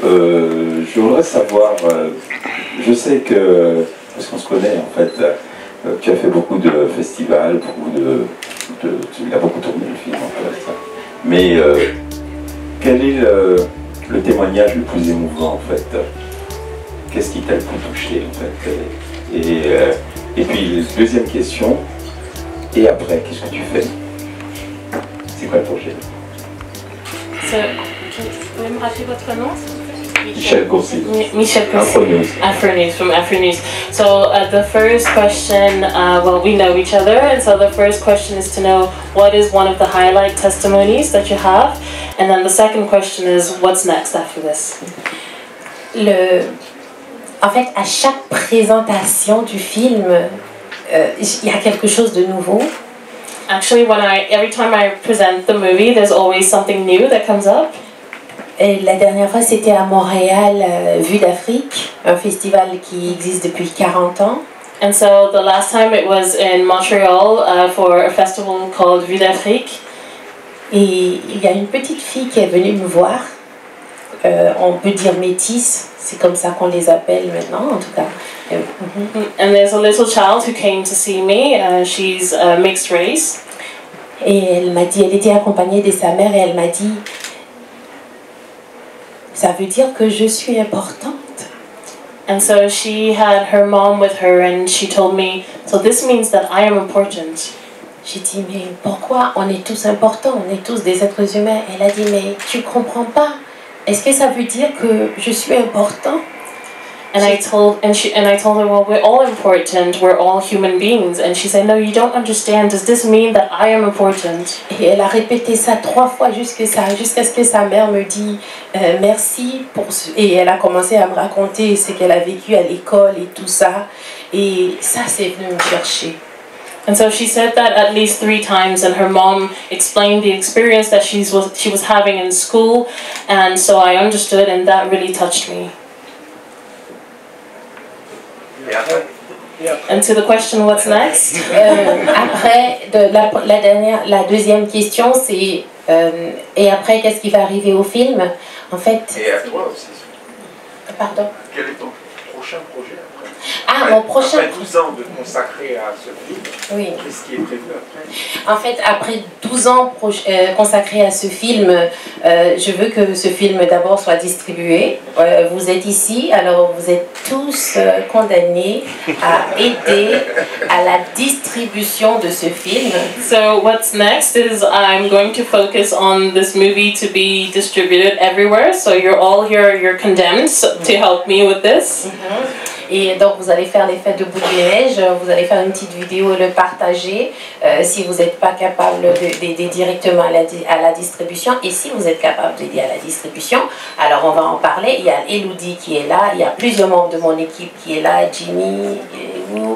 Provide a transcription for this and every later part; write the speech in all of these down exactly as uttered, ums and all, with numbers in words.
Euh, je voudrais savoir, euh, je sais que, parce qu'on se connaît en fait, euh, tu as fait beaucoup de festivals, beaucoup de, de, tu as beaucoup tourné le film en fait. Mais euh, quel est le, le témoignage le plus émouvant en fait? Qu'est-ce qui t'a le plus touché en fait? Et, euh, et puis deuxième question, et après, qu'est-ce que tu fais? C'est quoi le projet? So, tu peux me rappeler votre nom? Michel Courcy. Michel Courcy. Afronews. Afronews, from Afronews. So uh, the first question, uh, well, we know each other, and so the first question is to know what is one of the highlight testimonies that you have, and then the second question is what's next after this? Le... En fait, à chaque présentation du film, euh, il y a quelque chose de nouveau. Actually, when I, every time I present the movie, there's always something new that comes up. Et la dernière fois, c'était à Montréal, euh, Vue d'Afrique, un festival qui existe depuis quarante ans. And so the last time it was in Montreal uh, for a festival called Vue d'Afrique. Et il y a une petite fille qui est venue me voir. Euh, on peut dire métisse, c'est comme ça qu'on les appelle maintenant, en tout cas. Euh, mm-hmm. And there's a little child who came to see me. Uh, she's a mixed race. Et elle m'a dit, elle était accompagnée de sa mère et elle m'a dit, ça veut dire que je suis importante. And so she had her mom with her and she told me, so this means that I am important. J'ai dit, mais pourquoi on est tous importants, on est tous des êtres humains? Elle a dit, mais tu comprends pas. Est-ce que ça veut dire que je suis important? And I told and she and I told her, well, we're all important. We're all human beings. And she said, no, you don't understand. Does this mean that I am important? Et elle a répété ça trois fois jusqu'à ça, jusqu'à ce que sa mère me dit euh, merci pour ce... Et elle a commencé à me raconter ce qu'elle a vécu à l'école et tout ça. Et ça, c'est venu me chercher. And so she said that at least three times, and her mom explained the experience that she was she was having in school, and so I understood, and that really touched me. And to the question, what's next? euh, après, de la, la dernière, la deuxième question, c'est euh, et après, qu'est-ce qui va arriver au film? En fait. Et à toi aussi. Pardon. Quel est ton prochain projet après? Ah, après, mon prochain. Après douze ans de consacrer à ce film, oui. Qu'est-ce qui est prévu après? En fait, après douze ans euh, consacrés à ce film, euh, je veux que ce film d'abord soit distribué. Euh, vous êtes ici, alors vous êtes tous euh, condamnés à aider à la distribution de ce film. So what's next is I'm going to focus on this movie to be distributed everywhere. So you're all here, you're condemned to help me with this. Mm-hmm. Et donc vous allez faire les fêtes de Boule de Neige, vous allez faire une petite vidéo et le partager euh, si vous n'êtes pas capable d'aider directement à la, à la distribution. Et si vous êtes capable d'aider à la distribution, alors on va en parler. Il y a Elodie qui est là, il y a plusieurs membres de mon équipe qui est là, Jimmy et vous.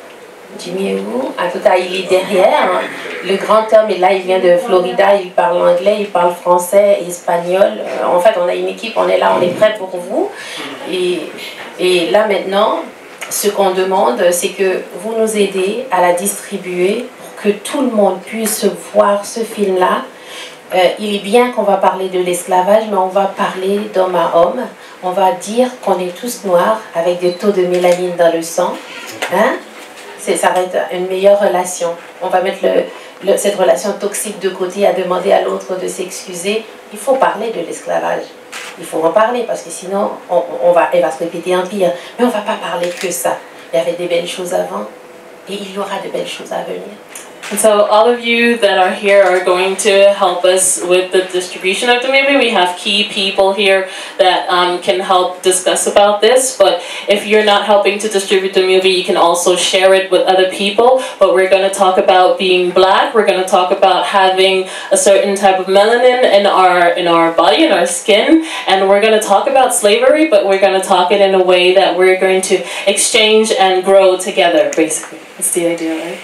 Jimmy et vous. En tout cas, il est derrière. Le grand homme est là, il vient de Florida, il parle anglais, il parle français, espagnol. En fait, on a une équipe, on est là, on est prêt pour vous. Et, et là maintenant, ce qu'on demande, c'est que vous nous aidez à la distribuer pour que tout le monde puisse voir ce film-là. Euh, il est bien qu'on va parler de l'esclavage, mais on va parler d'homme à homme. On va dire qu'on est tous noirs avec des taux de mélanine dans le sang. Hein? Ça va être une meilleure relation. On va mettre le, le, cette relation toxique de côté, à demander à l'autre de s'excuser. Il faut parler de l'esclavage. Il faut en parler parce que sinon, on, on va, elle va se répéter en pire. Mais on ne va pas parler que ça. Il y avait des belles choses avant et il y aura de belles choses à venir. And so all of you that are here are going to help us with the distribution of the movie. We have key people here that um, can help discuss about this. But if you're not helping to distribute the movie, you can also share it with other people. But we're going to talk about being black. We're going to talk about having a certain type of melanin in our in our body, in our skin. And we're going to talk about slavery, but we're going to talk it in a way that we're going to exchange and grow together, basically. That's the idea, right?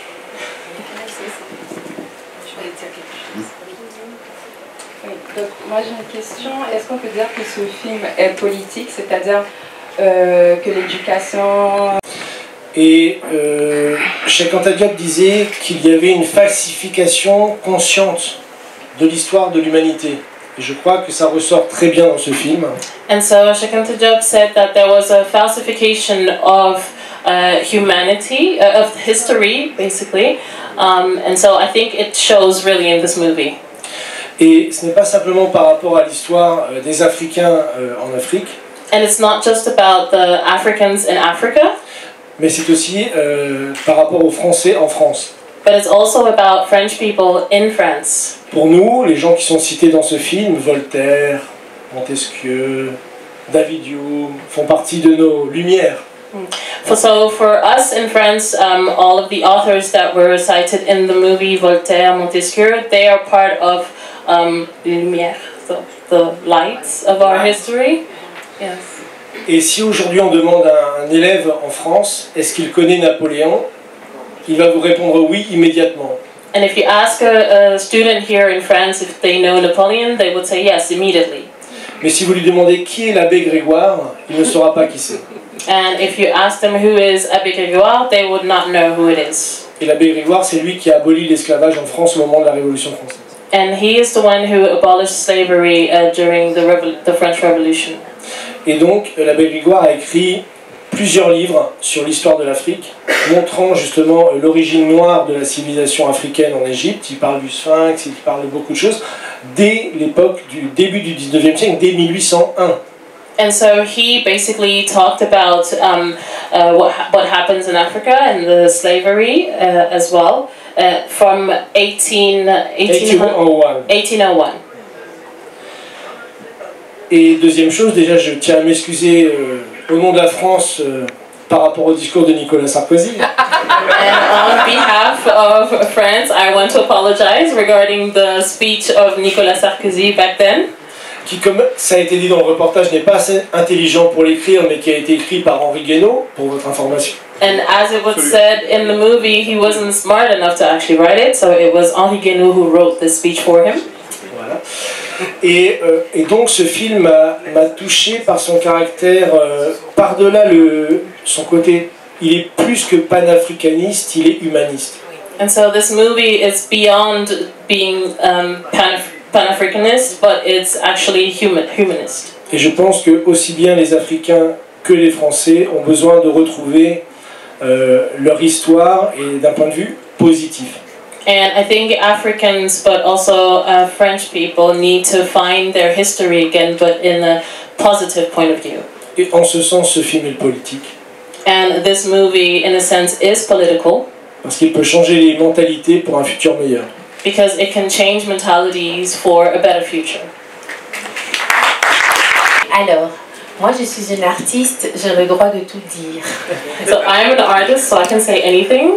Donc, moi j'ai une question, est-ce qu'on peut dire que ce film est politique, c'est-à-dire euh, que l'éducation... Et euh, Cheikh Anta Diop disait qu'il y avait une falsification consciente de l'histoire de l'humanité. Et je crois que ça ressort très bien dans ce film. And so Cheikh Anta Diop said that there was a falsification of uh, humanity, uh, of history, basically. Um, and so I think it shows really in this movie. Et ce n'est pas simplement par rapport à l'histoire euh, des Africains euh, en Afrique, And it's not just about the Africans in Africa, mais c'est aussi euh, par rapport aux Français en France. but it's also about French people in France. Pour nous, les gens qui sont cités dans ce film, Voltaire, Montesquieu, David Hume, font partie de nos lumières. For, so for us in France, um, all of the authors that were cited in the movie, Voltaire, Montesquieu, they are part of um, Lumière, so the lights of our history. Yes. Et si aujourd'hui on demande à un élève en France, est-ce qu'il connaît Napoléon, il va vous répondre oui immédiatement. And if you ask a, a student here in France if they know Napoleon, they would say yes immediately. Mais si vous lui demandez qui est l'abbé Grégoire, il ne saura pas qui c'est. And if you ask them who is Abbé Grégoire, they would not know who it is. Et l'abbé Grégoire, c'est lui qui a aboli l'esclavage en France au moment de la Révolution française. And he is the one who abolished slavery uh, during the, Revol the French Revolution. Et donc, l'abbé Grégoire a écrit plusieurs livres sur l'histoire de l'Afrique, montrant justement l'origine noire de la civilisation africaine en Égypte. Il parle du Sphinx, il parle de beaucoup de choses, dès l'époque du début du dix-neuvième siècle, dès mille huit cent un. And so he basically talked about um, uh, what, ha what happens in Africa and the slavery uh, as well uh, from eighteen, eighteen oh one. eighteen oh one. Et deuxième chose, déjà je tiens à m'excuser euh, au nom de la France euh, par rapport au discours de Nicolas Sarkozy. And on behalf of France, I want to apologize regarding the speech of Nicolas Sarkozy back then. Qui, comme ça a été dit dans le reportage, n'est pas assez intelligent pour l'écrire, mais qui a été écrit par Henri Guénaud, pour votre information. And as it was said in the movie, he wasn't smart enough to actually write it, so it was Henri Guénaud who wrote this speech for him. Voilà. Et, euh, et donc ce film m'a touché par son caractère, euh, par-delà le, son côté, il est plus que panafricaniste, il est humaniste. And so this movie is beyond being um, panaf Pan-Africanist, but it's actually human, humanist. Et je pense que aussi bien les Africains que les Français ont besoin de retrouver euh, leur histoire et d'un point de vue positif. And I think Africans, but also uh, French people, need to find their history again, but in a positive point of view. Et en ce sens, ce film est politique. And this movie, in a sense, is political. Parce qu'il peut changer les mentalités pour un futur meilleur. Because it can change mentalities for a better future. Alors, moi je suis une artiste, j'ai le droit de tout dire. So I'm an artist, so I can say anything.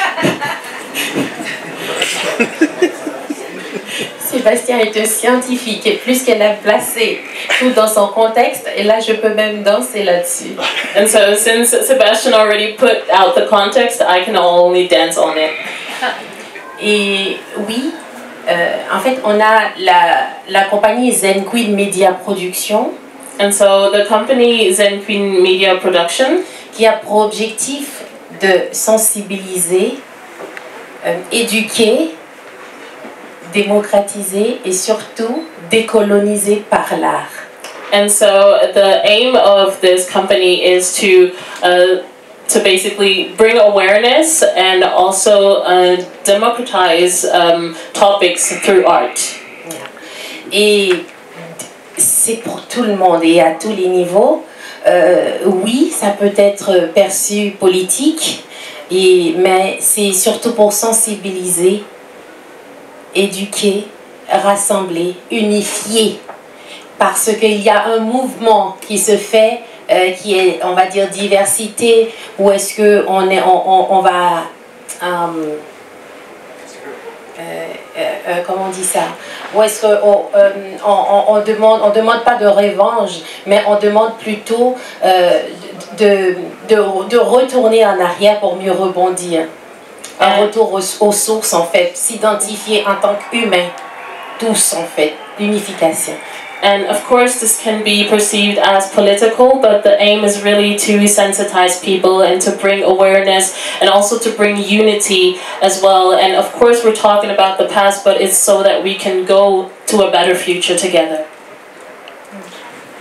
Sébastien est un scientifique et plus qu'elle a placé tout dans son contexte, et là je peux même danser là-dessus. And so since Sebastian already put out the context, I can only dance on it. Et oui, euh, en fait, on a la, la compagnie Zen Queen Media Production. And so the company Zen Queen Media Production, qui a pour objectif de sensibiliser, euh, éduquer, démocratiser et surtout décoloniser par l'art. And so the aim of this company is to uh, to basically bring awareness and also uh, democratize um, topics through art. Et c'est pour tout le monde et à tous les niveaux. Euh, oui, ça peut être perçu politique, et, mais c'est surtout pour sensibiliser, éduquer, rassembler, unifier. Parce qu'il y a un mouvement qui se fait, euh, qui est, on va dire, diversité, ou est-ce qu'on on, on, on va... Um, euh, euh, euh, comment on dit ça? Ou est-ce qu'on euh, on, on demande, on demande pas de revanche, mais on demande plutôt euh, de, de, de retourner en arrière pour mieux rebondir. Un retour aux, aux sources, en fait, s'identifier en tant qu'humain, tous en fait, l'unification. And of course this can be perceived as political, but the aim is really to sensitize people and to bring awareness and also to bring unity as well. And of course we're talking about the past, but it's so that we can go to a better future together.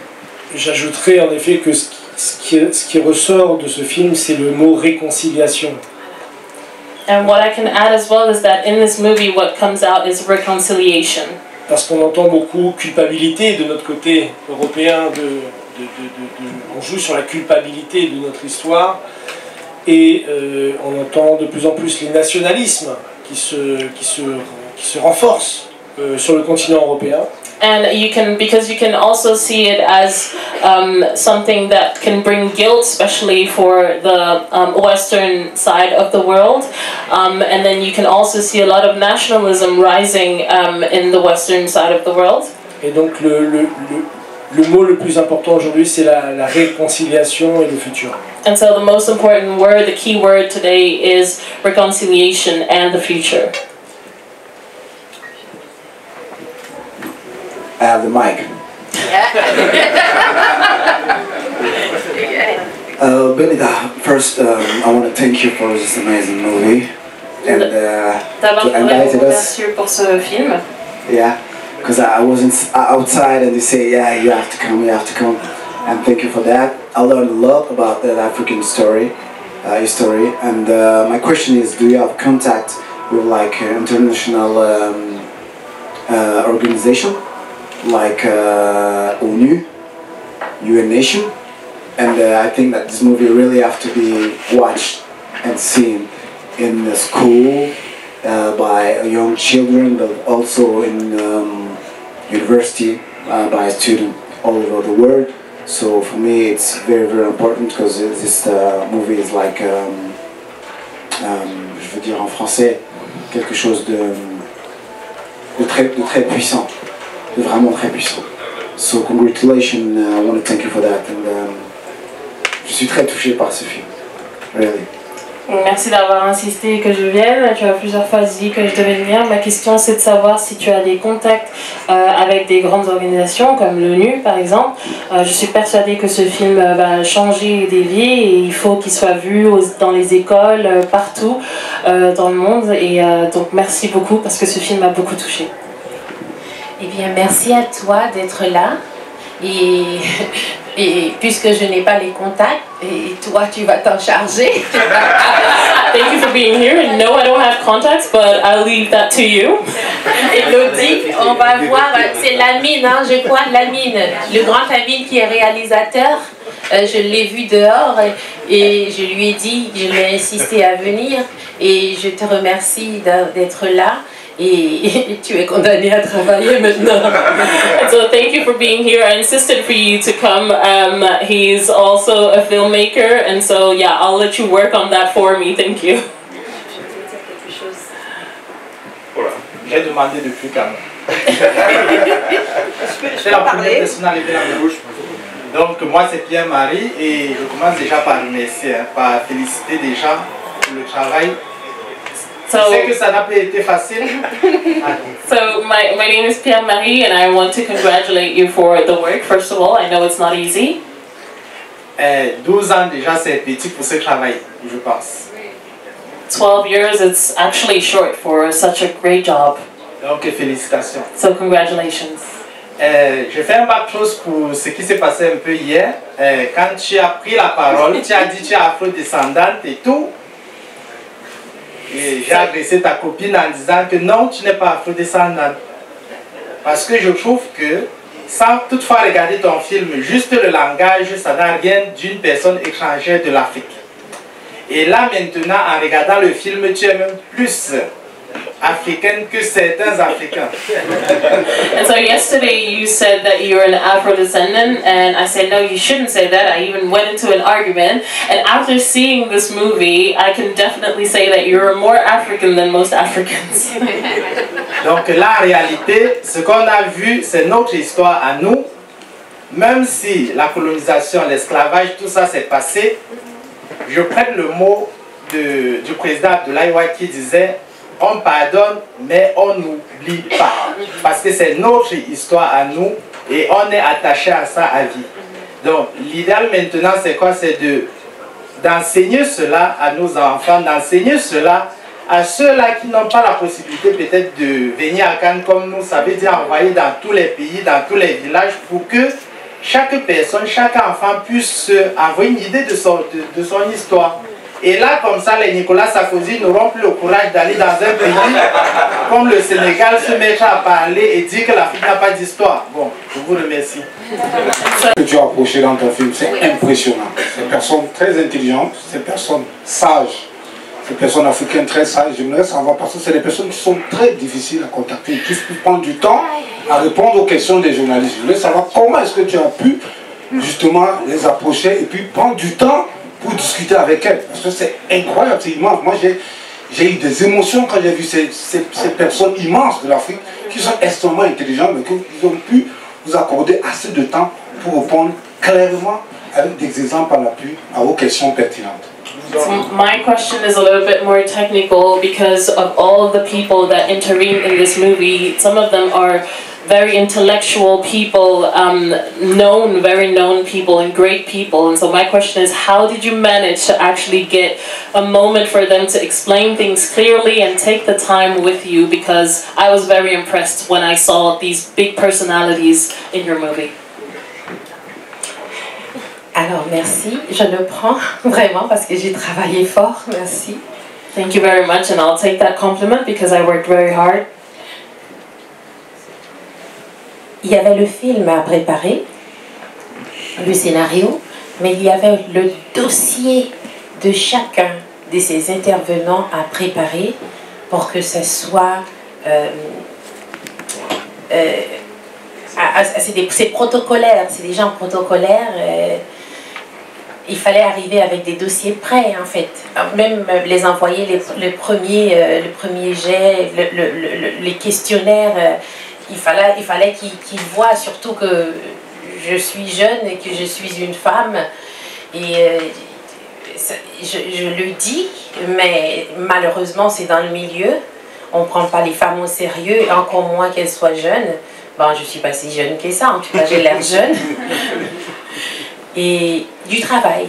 j'ajouterais en effet que ce qui, ce, qui, ce qui ressort de ce film, c'est le mot réconciliation. And what I can add as well is that in this movie, what comes out is reconciliation. Parce qu'on entend beaucoup culpabilité de notre côté européen, de, de, de, de, de, on joue sur la culpabilité de notre histoire, et euh, on entend de plus en plus les nationalismes qui se, qui se, qui se renforcent euh, sur le continent européen. And you can, because you can also see it as um, something that can bring guilt, especially for the um, western side of the world. Um, and then you can also see a lot of nationalism rising um, in the western side of the world. Et donc le, le, le, le mot le plus important aujourd'hui, c'est la, la réconciliation et le futur. And so the most important word, the key word today is reconciliation and the future. I have the mic. uh, Benita, first um, I want to thank you for this amazing movie and uh, to invite us. Pour ce film. Yeah, because I wasn't outside and they say, yeah, you have to come, you have to come, and thank you for that. I learned a lot about that African story, uh, history, and uh, my question is, do you have contact with like uh, international um, uh, organization? Like uh, O N U, U N Nation, and uh, I think that this movie really have to be watched and seen in the school uh, by young children, but also in um, university uh, by students all over the world. So for me, it's very very important because this uh, movie is like, um, um, je veux dire en français, quelque chose de, de très de très puissant. Vraiment très puissant. So congratulations, uh, I want to thank you for that. And, um, je suis très touché par ce film, really. Merci d'avoir insisté que je vienne. Tu as plusieurs fois dit que je devais venir. Ma question, c'est de savoir si tu as des contacts euh, avec des grandes organisations comme l'ONU par exemple. Euh, je suis persuadée que ce film euh, va changer des vies et il faut qu'il soit vu aux, dans les écoles, euh, partout euh, dans le monde. Et euh, donc merci beaucoup parce que ce film m'a beaucoup touchée. Eh bien, merci à toi d'être là. Et, et puisque je n'ai pas les contacts, et toi, tu vas t'en charger. Thank you for being here. And no, I don't have contacts, but I'll leave that to you. Elodie, on va voir, c'est Lamine, hein, je crois, Lamine, le grand Lamine qui est réalisateur. Euh, je l'ai vu dehors et, et je lui ai dit, je lui ai insisté à venir. Et je te remercie d'être là. Et tu es condamné à travailler maintenant. So thank you for being here. I insisted for you to come. Um, he's also a filmmaker, and so yeah, I'll let you work on that for me. Thank you. Voilà. J'ai demandé depuis quand même. C'est la première personne à lever la bouche. Donc moi c'est Pierre-Marie et je commence déjà par remercier, hein, par féliciter déjà pour le travail. So, je sais que ça n'a pas été facile. so my, my name is Pierre-Marie and I want to congratulate you for the work. First of all, I know it's not easy. Eh, douze ans déjà c'est petit pour ce travail, je pense. twelve years, it's actually short for such a great job. Donc félicitations. So congratulations. Eh, je fais un bac plus pour ce qui s'est passé un peu hier. Eh, quand tu as pris la parole, tu as dit que tu es afro-descendante et tout. Et j'ai agressé ta copine en disant que non, tu n'es pas afro-descendante. Parce que je trouve que, sans toutefois regarder ton film, juste le langage, ça n'a rien d'une personne étrangère de l'Afrique. Et là maintenant, en regardant le film, tu es même plus africaine que certains Africains. And so yesterday you said that you're an Afro-descendant, and I said, no, you shouldn't say that. I even went into an argument, and after seeing this movie, I can definitely say that you're more African than most Africans. Donc la réalité, ce qu'on a vu, c'est notre histoire à nous. Même si la colonisation, l'esclavage, tout ça s'est passé, je prête le mot de, du président Abdoulaye Wade qui disait on pardonne, mais on n'oublie pas. Parce que c'est notre histoire à nous et on est attaché à ça à vie. Donc, l'idéal maintenant, c'est quoi? C'est de d'enseigner cela à nos enfants, d'enseigner cela à ceux-là qui n'ont pas la possibilité peut-être de venir à Cannes comme nous, ça veut dire envoyer dans tous les pays, dans tous les villages pour que chaque personne, chaque enfant puisse avoir une idée de son, de, de son histoire. Et là, comme ça, les Nicolas Sarkozy n'auront plus le courage d'aller dans un pays comme le Sénégal, se mettre à parler et dire que l'Afrique n'a pas d'histoire. Bon, je vous remercie. Ce que tu as approché dans ton film, c'est impressionnant. Ces personnes très intelligentes, ces personnes sages, ces personnes africaines très sages, j'aimerais savoir, parce que c'est des personnes qui sont très difficiles à contacter, qui prennent du temps à répondre aux questions des journalistes. Je voulais savoir comment est-ce que tu as pu justement les approcher et puis prendre du temps pour discuter avec elles, parce que c'est incroyable, c'est immense. Moi, j'ai eu des émotions quand j'ai vu ces, ces, ces personnes immenses de l'Afrique qui sont extrêmement intelligentes, mais qui ont pu vous accorder assez de temps pour répondre clairement avec des exemples à l'appui à vos questions pertinentes. So my question is a little bit more technical because of all the people that intervene in this movie. Some of them are very intellectual people, um, known, very known people and great people. And so my question is, how did you manage to actually get a moment for them to explain things clearly and take the time with you? Because I was very impressed when I saw these big personalities in your movie. Alors merci, je le prends vraiment parce que j'ai travaillé fort, merci. Thank you very much, and I'll take that compliment because I worked very hard. Il y avait le film à préparer, le scénario, mais il y avait le dossier de chacun de ces intervenants à préparer pour que ce soit... Euh, euh, c'est protocolaire, c'est des gens protocolaires. Euh, il fallait arriver avec des dossiers prêts, en fait. Même les envoyer, les, le, premier, euh, le premier jet, le, le, le, les questionnaires... Euh, Il fallait, il fallait qu'ils qu'ils voient surtout que je suis jeune et que je suis une femme. Et euh, je, je le dis, mais malheureusement c'est dans le milieu. On ne prend pas les femmes au sérieux, et encore moins qu'elles soient jeunes. Bon, je ne suis pas si jeune que ça, en tout cas j'ai l'air jeune. Et du travail.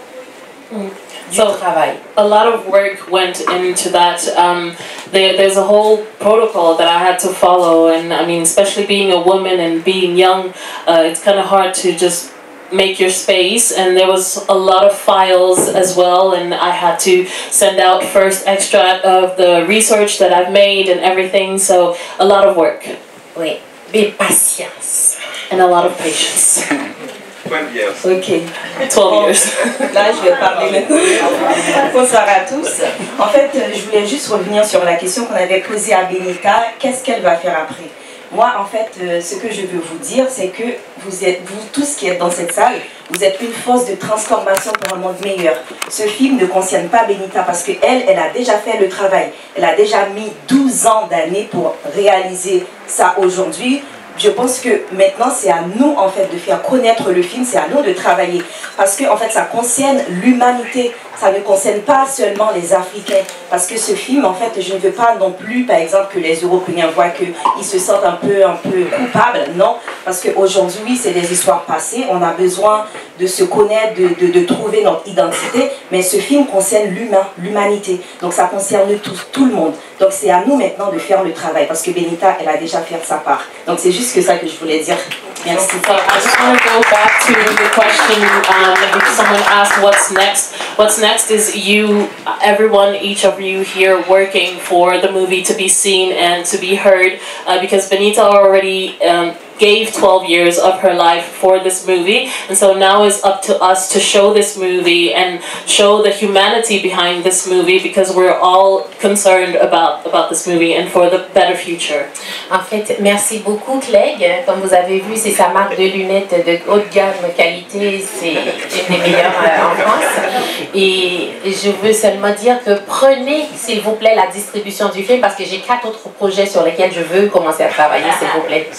Mm. So a lot of work went into that. Um, there, there's a whole protocol that I had to follow, and I mean, especially being a woman and being young, uh, it's kind of hard to just make your space. And there was a lot of files as well, and I had to send out first extract of the research that I've made and everything. So a lot of work. Oui, mais patience. And a lot of patience. twelve years. Ok. twelve years. Là, je vais parler maintenant. Bonsoir à tous. En fait, je voulais juste revenir sur la question qu'on avait posée à Benita. Qu'est-ce qu'elle va faire après? Moi, en fait, ce que je veux vous dire, c'est que vous êtes, vous tous qui êtes dans cette salle, vous êtes une force de transformation pour un monde meilleur. Ce film ne concerne pas Benita parce qu'elle, elle a déjà fait le travail. Elle a déjà mis douze ans d'années pour réaliser ça aujourd'hui. Je pense que maintenant c'est à nous en fait de faire connaître le film, c'est à nous de travailler parce que en fait ça concerne l'humanité, ça ne concerne pas seulement les Africains parce que ce film en fait je ne veux pas non plus par exemple que les Européens voient qu'ils se sentent un peu, un peu coupables, non, parce qu'aujourd'hui oui, c'est des histoires passées, on a besoin de se connaître, de, de, de trouver notre identité, mais ce film concerne l'humain, l'humanité, donc ça concerne tout, tout le monde, donc c'est à nous maintenant de faire le travail parce que Benita elle a déjà fait sa part, donc c'est juste que ça que je voulais dire. Merci. So I just want to go back to the question, um, someone asked what's next. What's next is you, everyone, each of you here working for the movie to be seen and to be heard, uh, because Benita already um, gave twelve years of her life for this movie, and so now it's up to us to show this movie and show the humanity behind this movie because we're all concerned about, about this movie and for the better future. En fait, merci beaucoup Clegg. Comme vous avez vu, c'est sa marque de lunettes de haute gamme, qualité, c'est une des meilleures en France. Et je veux seulement dire que prenez, s'il vous plaît, la distribution du film parce que j'ai quatre autres projets sur lesquels je veux commencer à travailler, s'il vous plaît.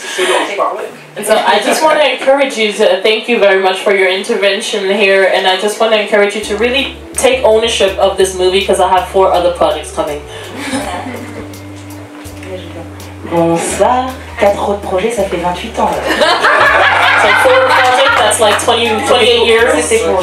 And so I just want to encourage you to thank you very much for your intervention here, and I just want to encourage you to really take ownership of this movie because I have four other projects coming. Bonsoir, quatre autres projets, ça fait vingt-huit ans. So four projects that's like twenty, twenty-eight years. C'est pour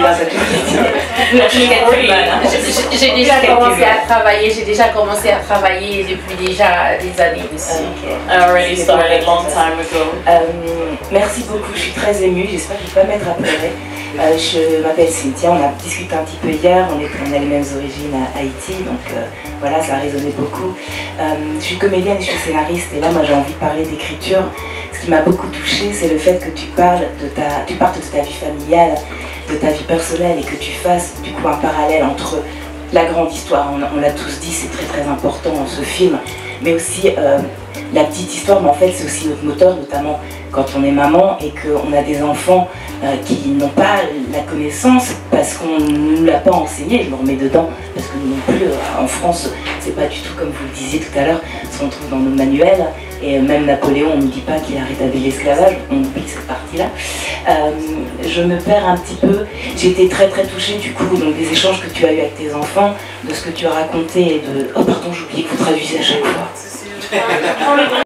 J'ai déjà commencé à travailler, j'ai déjà commencé à travailler depuis déjà des années dessus. I already started a long time ago. Euh, merci beaucoup, je suis très émue, j'espère que je ne vais pas mettre à pleurer. Euh, je m'appelle Cynthia, on a discuté un petit peu hier, on, est, on a les mêmes origines à Haïti, donc euh, voilà, ça a résonné beaucoup. Euh, je suis comédienne, je suis scénariste, et là moi j'ai envie de parler d'écriture. Ce qui m'a beaucoup touchée, c'est le fait que tu parles de ta, tu partes de ta vie familiale, de ta vie personnelle, et que tu fasses du coup un parallèle entre la grande histoire, on, on l'a tous dit, c'est très très important dans ce film, mais aussi euh, la petite histoire, mais en fait c'est aussi notre moteur, notamment quand on est maman et qu'on a des enfants euh, qui n'ont pas la connaissance parce qu'on ne nous l'a pas enseigné, je me remets dedans, parce que nous non plus, euh, en France, c'est pas du tout comme vous le disiez tout à l'heure, ce qu'on trouve dans nos manuels, et même Napoléon, on ne dit pas qu'il a rétabli l'esclavage, on oublie cette partie-là. Euh, je me perds un petit peu, j'ai été très très touchée du coup, donc des échanges que tu as eu avec tes enfants, de ce que tu as raconté et de... Oh pardon, j'oublie que vous traduisez à chaque fois.